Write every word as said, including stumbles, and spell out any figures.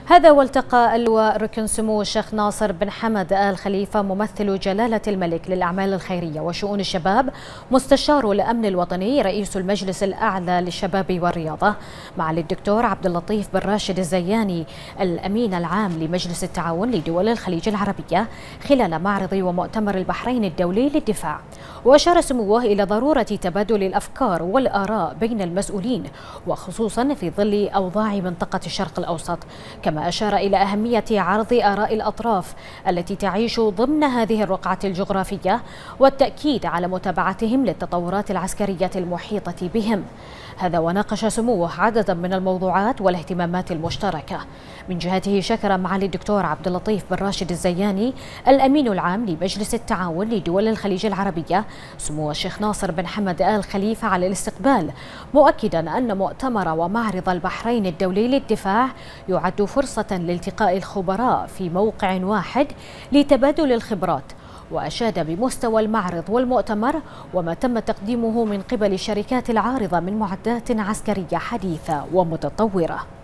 هذا والتقى اللواء ركن سمو الشيخ ناصر بن حمد آل خليفة ممثل جلالة الملك للأعمال الخيرية وشؤون الشباب مستشار الأمن الوطني رئيس المجلس الأعلى للشباب والرياضة مع الدكتور عبد اللطيف بن راشد الزياني الأمين العام لمجلس التعاون لدول الخليج العربية خلال معرض ومؤتمر البحرين الدولي للدفاع. وأشار سموه إلى ضرورة تبادل الأفكار والآراء بين المسؤولين وخصوصا في ظل أوضاع منطقة الشرق الأوسط، كما أشار إلى أهمية عرض آراء الأطراف التي تعيش ضمن هذه الرقعة الجغرافية والتأكيد على متابعتهم للتطورات العسكرية المحيطة بهم. هذا وناقش سموه عددا من الموضوعات والاهتمامات المشتركة. من جهته شكر معالي الدكتور عبد اللطيف بن راشد الزياني الأمين العام لمجلس التعاون لدول الخليج العربية سمو الشيخ ناصر بن حمد آل خليفة على الاستقبال، مؤكدا أن مؤتمر ومعرض البحرين الدولي للدفاع يعد فرصة لالتقاء الخبراء في موقع واحد لتبادل الخبرات، وأشاد بمستوى المعرض والمؤتمر وما تم تقديمه من قبل الشركات العارضة من معدات عسكرية حديثة ومتطورة.